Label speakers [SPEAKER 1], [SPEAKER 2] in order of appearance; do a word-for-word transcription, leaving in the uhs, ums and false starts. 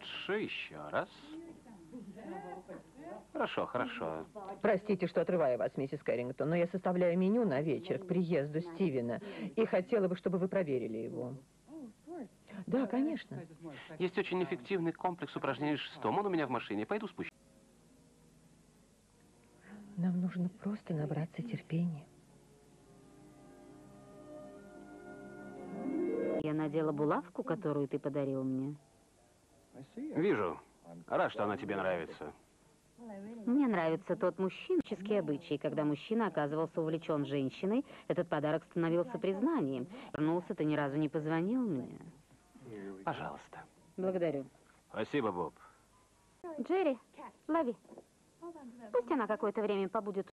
[SPEAKER 1] Хорошо, еще раз. Хорошо, хорошо.
[SPEAKER 2] Простите, что отрываю вас, миссис Кэррингтон, но я составляю меню на вечер к приезду Стивена. И хотела бы, чтобы вы проверили его. Да, конечно.
[SPEAKER 1] Есть очень эффективный комплекс упражнений шестом. Он у меня в машине. Пойду спущу.
[SPEAKER 2] Нам нужно просто набраться терпения.
[SPEAKER 3] Я надела булавку, которую ты подарил мне.
[SPEAKER 1] Вижу. Рад, что она тебе нравится.
[SPEAKER 3] Мне нравится тот мужчинский обычай, когда мужчина оказывался увлечен женщиной, этот подарок становился признанием. Вернулся, ты ни разу не позвонил мне.
[SPEAKER 1] Пожалуйста.
[SPEAKER 3] Благодарю.
[SPEAKER 1] Спасибо, Боб.
[SPEAKER 3] Джерри, лови. Пусть она какое-то время побудет